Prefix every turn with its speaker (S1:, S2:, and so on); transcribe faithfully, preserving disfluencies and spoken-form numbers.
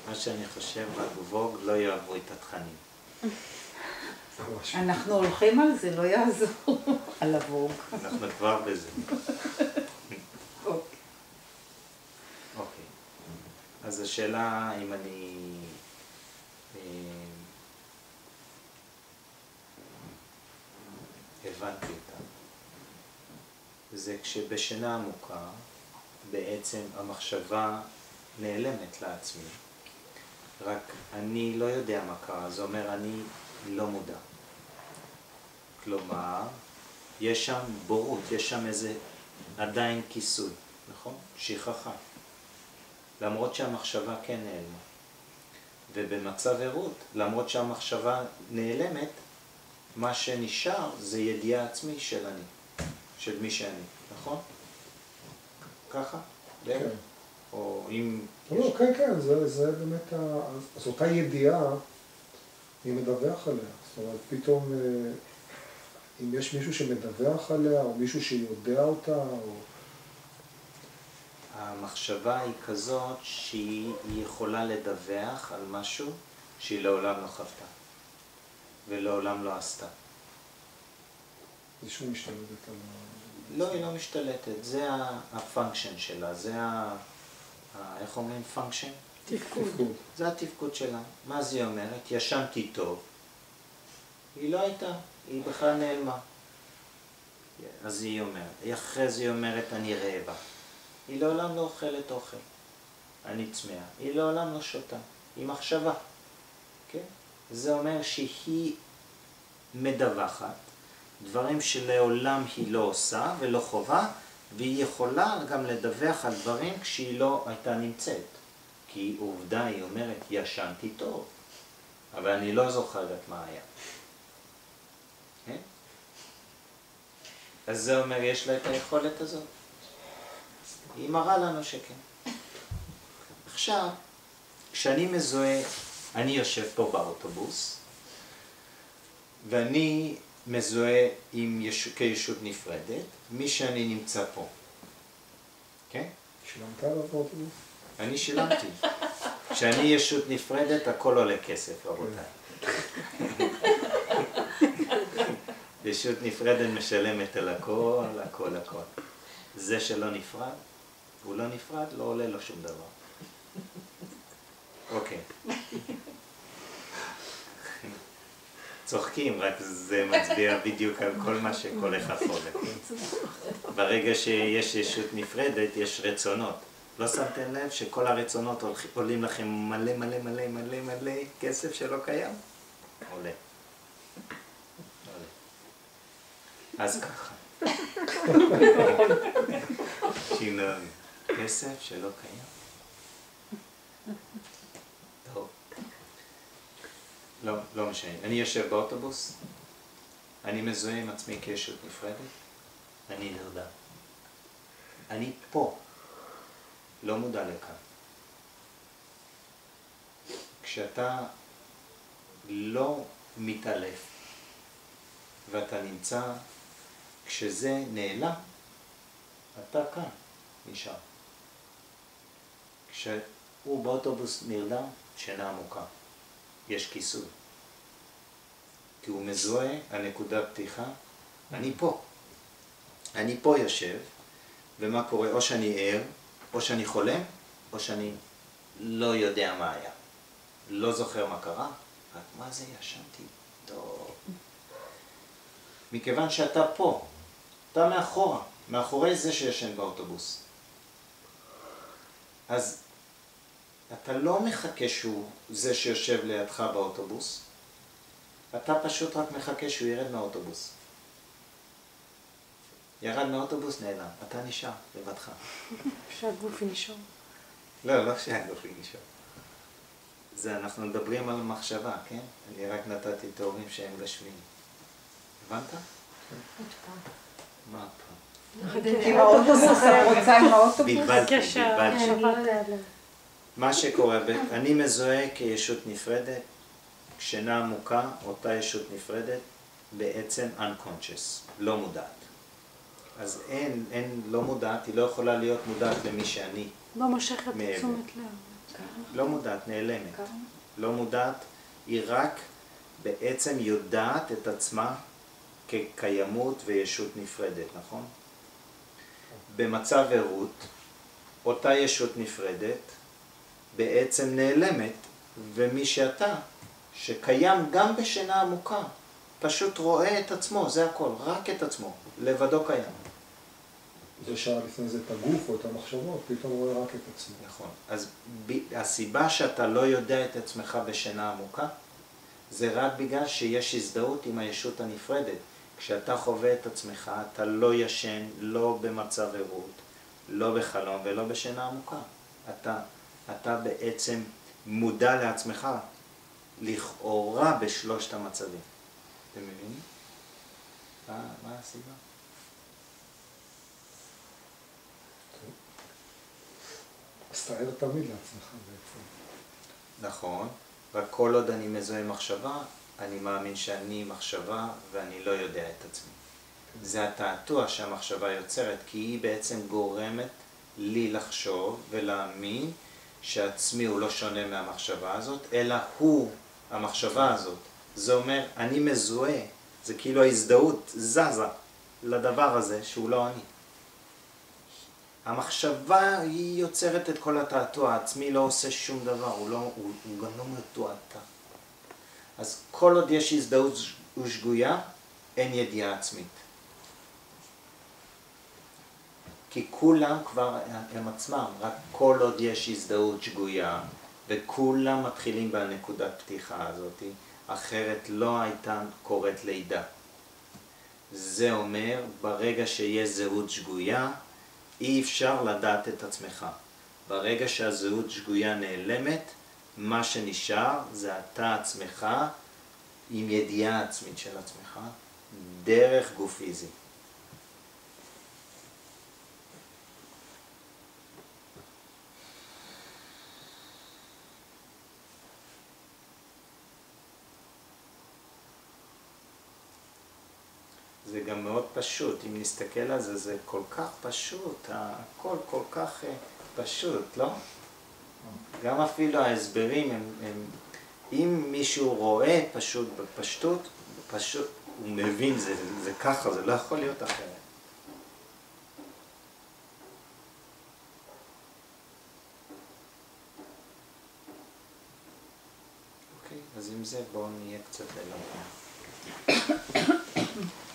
S1: מה שאני חושב בגבוג לא יאהבו את התכנים.
S2: אנחנו הולכים על זה, לא יעזור על הווג.
S1: אנחנו כבר בזה. אוקיי. אז השאלה אם אני... הבנתי אותה. זה כשבשינה עמוקה, בעצם המחשבה נעלמת לעצמי. רק אני לא יודע מה קרה, זה אומר אני לא מודע. כלומר, יש שם בורות, יש שם איזה עדיין כיסוי, נכון? שכחה. למרות שהמחשבה כן נעלמה. ובמצב ערות, למרות שהמחשבה נעלמת, מה שנשאר זה ידיעה עצמי של אני, של מי שאני, נכון? ככה?
S3: כן.
S1: או אם...
S3: לא, כן, כן, זה, זה באמת, ה... אז אותה ידיעה, היא מדווח עליה. זאת אומרת, פתאום, אם יש מישהו שמדווח עליה, או מישהו שיודע אותה, או...
S1: המחשבה היא כזאת שהיא יכולה לדווח על משהו שהיא לעולם לא חוותה, ולעולם לא עשתה.
S3: זה שהוא משתלטת על ה...
S1: לא, היא לא משתלטת, זה הפונקשן שלה, זה ה... איך אומרים פונקשן?
S2: תפקוד.
S1: זה התפקוד שלה. מה זה אומרת? ישנתי טוב. היא לא הייתה, היא בכלל נעלמה. אז היא אומרת, אחרי זה היא אומרת, אני רעבה. היא לעולם לא אוכלת אוכל. אני צמאה. היא לעולם לא שותה. היא מחשבה. כן? זה אומר שהיא מדווחת. דברים שלעולם היא לא עושה ולא חובה, והיא יכולה גם לדווח על דברים כשהיא לא הייתה נמצאת. כי עובדה היא אומרת, ישנתי טוב, אבל אני לא זוכרת מה היה. כן? אז זה אומר, יש לה את היכולת הזאת. היא מראה לנו שכן. עכשיו, כשאני מזוהה, אני יושב פה באוטובוס, ואני מזוהה עם יש... כישות נפרדת, מי שאני נמצא פה. כן?
S3: שילמת עליו באוטובוס?
S1: אני שילמתי. כשאני ישות נפרדת, הכל עולה כסף, רבותיי. ישות נפרדת משלמת על הכל, הכל, הכל. זה שלא נפרד, הוא לא נפרד, לא עולה לו שום דבר. אוקיי. צוחקים, רק זה מצביע בדיוק על כל מה שכל אחד חולה. ברגע שיש ישות נפרדת, יש רצונות. לא שמתם לב שכל הרצונות עולים לכם מלא מלא מלא מלא מלא כסף שלא קיים? עולה. עולה. אז ככה. שינוי. כסף שלא קיים. טוב. לא, לא משנה. אני יושב באוטובוס, אני מזוהה עם עצמי כישות נפרדת, אני נרדם. אני פה, לא מודע לכאן. כשאתה לא מתעלף ואתה נמצא, כשזה נעלם, אתה כאן, נשאר. כשהוא באוטובוס נרדם, שינה עמוקה. יש כיסוי. כי הוא מזוהה, הנקודה פתיחה, אני פה. אני פה יושב, ומה קורה? או שאני ער, או שאני חולם, או שאני לא יודע מה היה. לא זוכר מה קרה, רק מה זה ישנתי? טוב. מכיוון שאתה פה, אתה מאחורה, מאחורי זה שישן באוטובוס. אז אתה לא מחכה שהוא זה שיושב לידך באוטובוס, אתה פשוט רק מחכה שהוא ירד מהאוטובוס. ירד מהאוטובוס, נעלם. אתה נשאר לבדך.
S4: שהגוף נשאר.
S1: לא, לא שהגוף נשאר. זה, אנחנו מדברים על מחשבה, כן? אני רק נתתי תיאורים שהם גשמיים. הבנת?
S4: עוד פעם.
S1: מה פעם?
S2: עם האוטובוס, את רוצה עם האוטובוס?
S1: בלבלתי,
S4: קשר,
S1: בלבלתי. מה שקורה, אני מזוהה כישות נפרדת, שינה עמוקה, אותה ישות נפרדת, בעצם unconscious, לא מודעת. אז אין, אין, לא מודעת, היא לא יכולה להיות מודעת למי שאני.
S4: לא מושכת
S1: מעבר.
S4: תשומת לב.
S1: לא מודעת, נעלמת. לא מודעת, היא רק בעצם יודעת את עצמה כקיימות וישות נפרדת, נכון? במצב ערות, אותה ישות נפרדת בעצם נעלמת, ומי שאתה, שקיים גם בשינה עמוקה, פשוט רואה את עצמו, זה הכל, רק את עצמו, לבדו קיים.
S3: זה שעה לפני זה את הגוף או את המחשבות, פתאום רואה רק את עצמו.
S1: נכון. אז ב- הסיבה שאתה לא יודע את עצמך בשינה עמוקה, זה רק בגלל שיש הזדהות עם הישות הנפרדת. כשאתה חווה את עצמך, אתה לא ישן, לא במצב ערות, לא בחלום ולא בשינה עמוקה. אתה, אתה בעצם מודע לעצמך, לכאורה בשלושת המצבים. אתם מבינים? מה, מה הסיבה?
S3: אז תאר תמיד לעצמך בעצם.
S1: נכון, רק כל עוד אני מזוהה מחשבה, אני מאמין שאני מחשבה ואני לא יודע את עצמי. זה התעתוע שהמחשבה יוצרת, כי היא בעצם גורמת לי לחשוב ולהאמין שעצמי הוא לא שונה מהמחשבה הזאת, אלא הוא המחשבה הזאת. זה אומר, אני מזוהה, זה כאילו ההזדהות זזה לדבר הזה שהוא לא אני. המחשבה היא יוצרת את כל התעתוע, העצמי לא עושה שום דבר, הוא, לא, הוא, הוא גם לא מתועתע. אז כל עוד יש הזדהות ושגויה, אין ידיעה עצמית. כי כולם כבר הם עצמם, רק כל עוד יש הזדהות שגויה, וכולם מתחילים בנקודת פתיחה הזאת, אחרת לא הייתה קורית לידה. זה אומר, ברגע שיש זהות שגויה, אי אפשר לדעת את עצמך. ברגע שהזהות שגויה נעלמת, מה שנשאר זה אתה עצמך עם ידיעה עצמית של עצמך, דרך גוף פיזי. זה גם מאוד פשוט, אם נסתכל על זה, זה כל כך פשוט, הכל כל כך פשוט, לא? גם אפילו ההסברים הם, הם אם מישהו רואה פשוט בפשטות, פשוט הוא מבין, זה, זה ככה, זה לא יכול להיות אחרת. אוקיי, אז עם זה בואו נהיה קצת ללמוד.